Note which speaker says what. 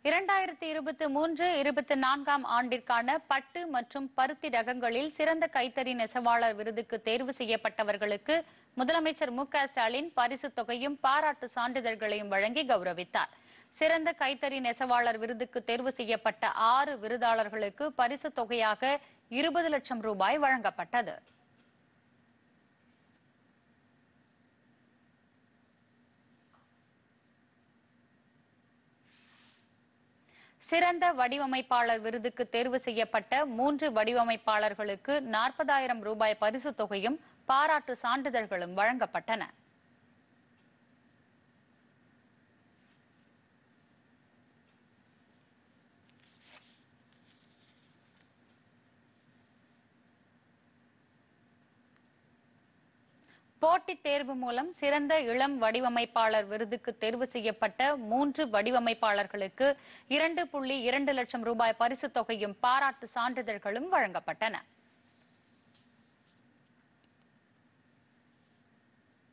Speaker 1: 2023-24 ஆண்டிற்கான பட்டு மற்றும் பருத்தி ரகங்களில் சிறந்த கைத்தறி நெசவாளர் விருதுக்கு தேர்வு செய்யப்பட்டவர்களுக்கு முதலமைச்சர் மு.க.ஸ்டாலின் பரிசுத் தொகையும் பாராட்டு சான்றிதழ்களையும் வழங்கி கௌரவித்தார். சிறந்த கைத்தறி நெசவாளர் விருதுக்கு தேர்வு செய்யப்பட்ட 6 விருதாளர்களுக்கு பரிசுத் தொகையாக 20 லட்சம் ரூபாய் வழங்கப்பட்டது. சிறந்த வடிவமைப்பாளர் விருதுக்கு தேர்வு செய்யப்பட்ட 3 வடிவமைப்பாளர்களுக்கு 40,000 ரூபாய் பரிசுத் தொகையும் பாராட்டு சான்றிதழ்களும் வழங்கப்பட்டன. போட்டித் தேர்வு மூலம் சிறந்த இளம் வடிவமைப்பாளர் விருதுக்கு தேர்வு செய்யப்பட்ட 3 வடிவமைப்பாளர்களுக்கு 2.2 லட்சம் ரூபாய் பரிசுத் தொகையும் பாராட்டு சான்றிதழ்களும் வழங்கப்பட்டன.